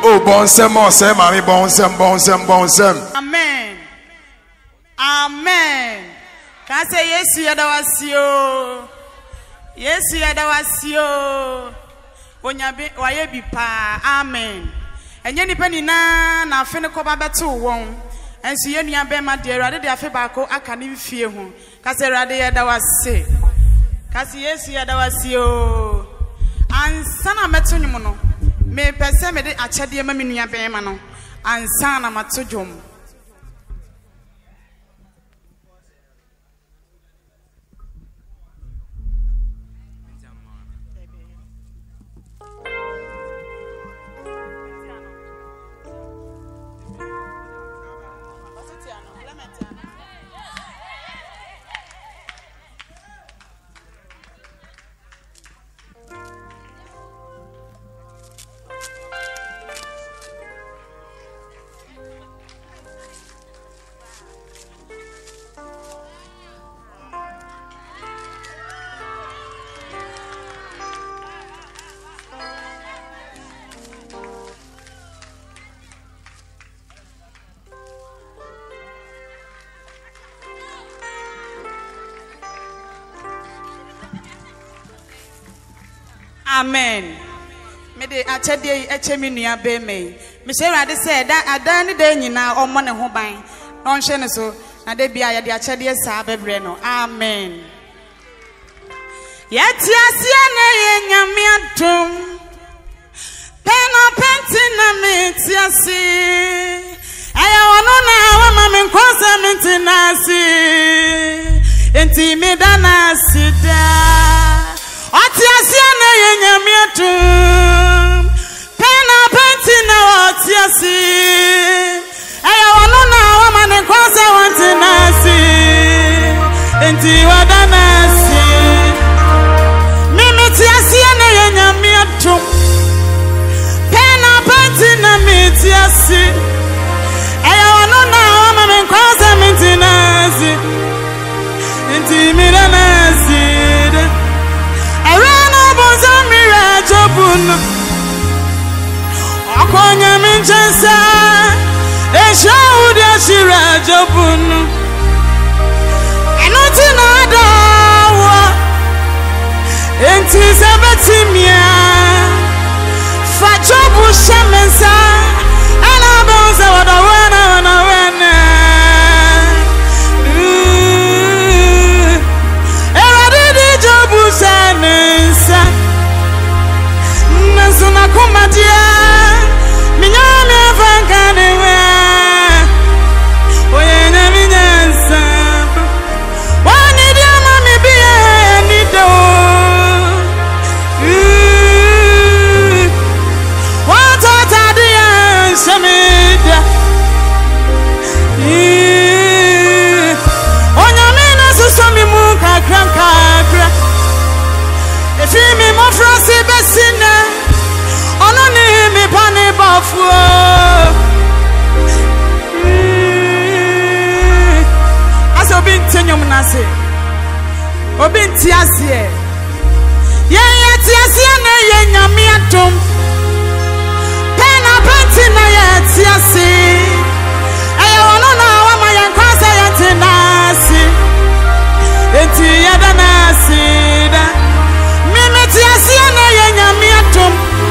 Oh, bonsem, Osei, mommy, bonsem. Amen. Amen. Can I say yes, Yadawasio? Yes, Yadawasio. Waye bipa. Amen. And Yenny Penny na Finicoba Batu won. And so Yenny Abema, dear, rather the Afebako, I can't even fear him. Case rather Yadawasi. Case yes, Yadawasio. And Sana Metunimono. Me person me de achade ma me nua ben ma no ansa na matodwom. Amen. Me de achade echemi nua be me. Me say rade say da adan ni de nyina omo ne ho ban. On hye ne so na de bia ye de achade sa bebre no. Amen. Yeti asia na ye nyame atom. Pena penti na me ti asi. Aya wono na wa ma me nkonsa me ti na asi. Enti me da na sida. Otiasia na yenyame atum pena penti na otiasi aya wono na wa mane kwase wanti nasi enti wadanasi mimi tiasia na yenyame atum pena penti na mitiasi aya wono na wa mane kwase wanti nasi enti miranasi Akonya minchesa Eshaudia shira jobunu Anuti na dawa Enti sabatimia Fajobu shemensa Anabonsa wadawena wanawena Eradidi jobu shanensa Nasuna kumatia Minyame vankane we Oyena minyansa Wani dia mami biye nido Watota dia shamida Onyamina susomi muka krankakra Efimi mofrosi besina Ononi mi pani bafu Ase obinti nyom nase Obinti asiye Ye ti asiye na ye nyame atom Pena penti na ye ti asiye Eye wono na wa ma ye nkwase ye ti nasi Enti ye da nasi da Mimi ti asiye na ye nyame atom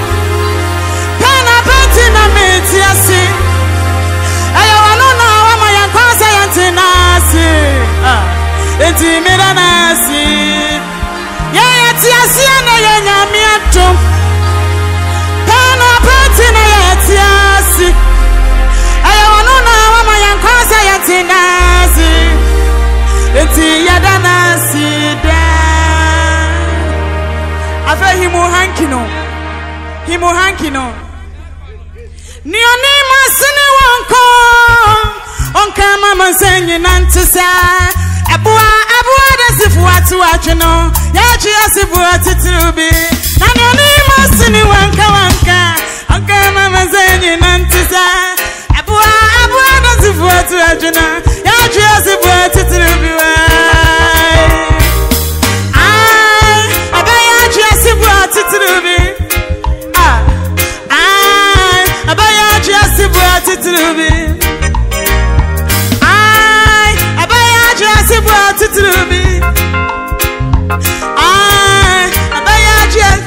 na metiasi aya wanona wa mayankwasa yantinasi enti miranasi ye tiasi na ye nyame atom pena pati na ye tiasi aya wanona wa mayankwasa yantinasi enti yadanasi da afa himu hankino Nioni masini wanko Onka mama senyi nantisa Abua desifu watu wachuno Yachi asifu watu tubi Na nioni masini wanka Onka mama senyi nantisa Abua desifu watu wachuno Yachi asifu watu tubi Abaya yachi asifu watu tubi Abaya what it will be. I buy a dress what it will be. I buy a dress.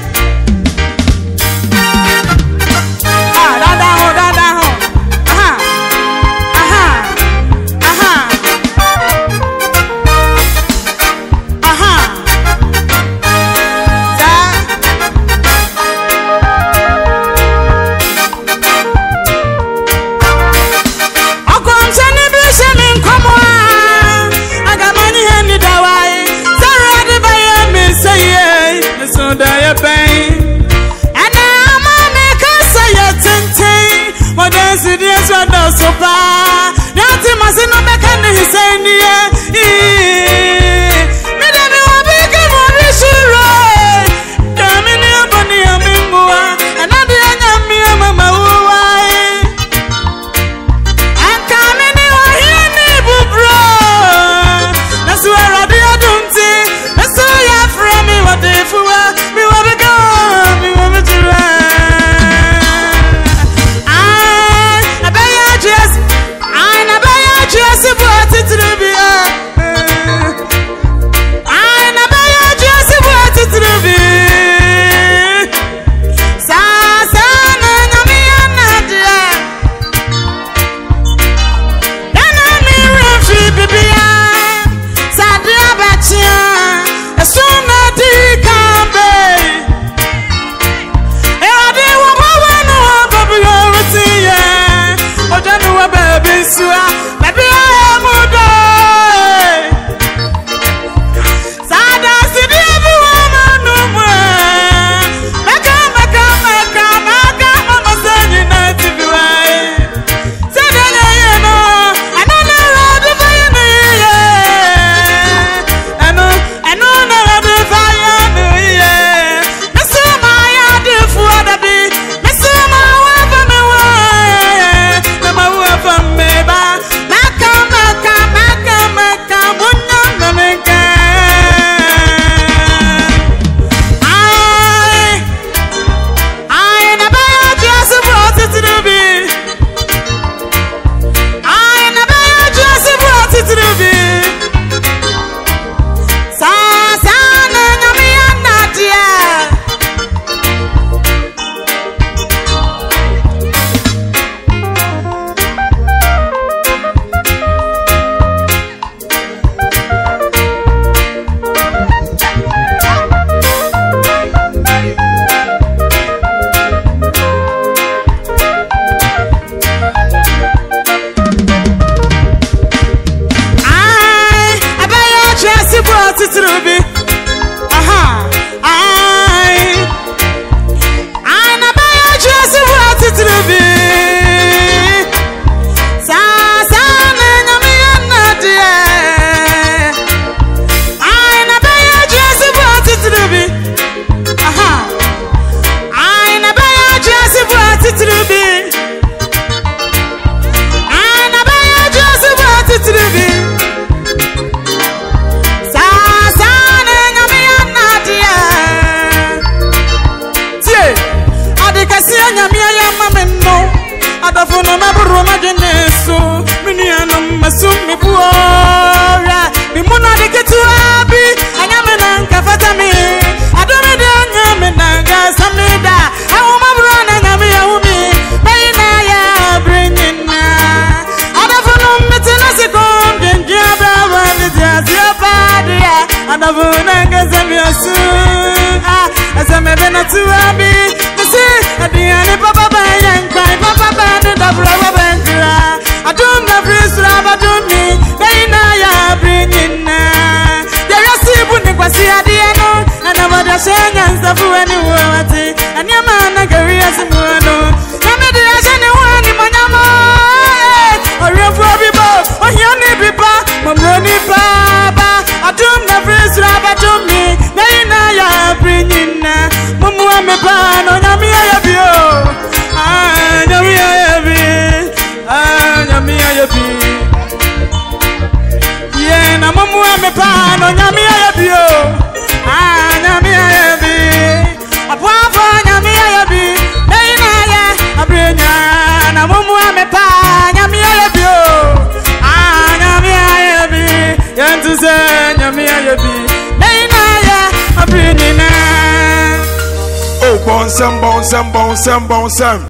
So far, nothing must no make any sense. Me don't know what we can sure. Come in here, bunny, I'm in more. Another young me, mama, I'm coming here, neighbor, bro. That's where I don't see. That's why you're from me. What if you are? Me want to go, me want to run. Just what it will be. I never just what it will be. Sasana nami anadia. Dana mi refi bibia. Sadia bachia. Esuna di kambe. Ewadi wabawanu wababu yoroti ye. Ojanu wababi suwa. Me nyamia yebi neinaya abinina Oh, bonsam, bonsam, bonsam, bonsam.